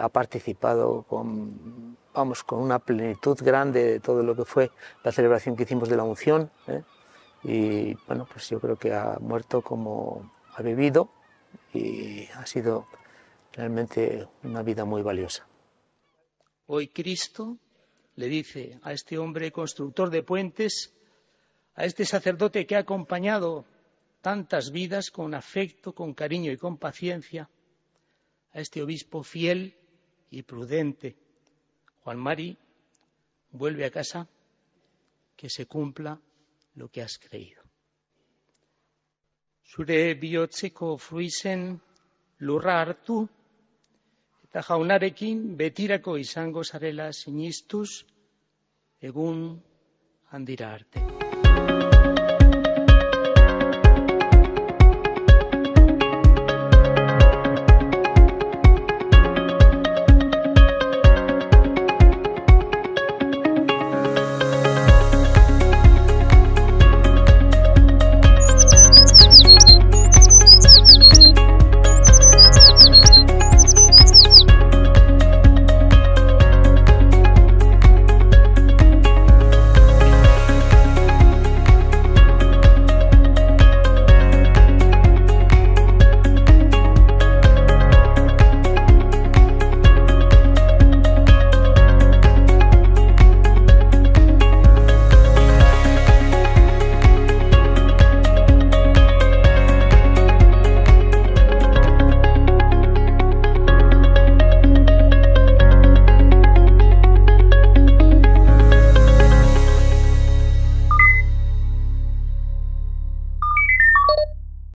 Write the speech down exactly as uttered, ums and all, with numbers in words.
ha participado con, vamos, con una plenitud grande de todo lo que fue la celebración que hicimos de la unción, ¿eh? Y bueno, pues yo creo que ha muerto como ha vivido y ha sido realmente una vida muy valiosa. Hoy Cristo le dice a este hombre constructor de puentes, a este sacerdote que ha acompañado tantas vidas con afecto, con cariño y con paciencia, a este obispo fiel y prudente: Juan Mari, vuelve a casa, que se cumpla lo que has creído. Zure bihotzeko fruizen lurra hartu, eta jaunarekin betirako izango zarela sinistuz, egun handira arte.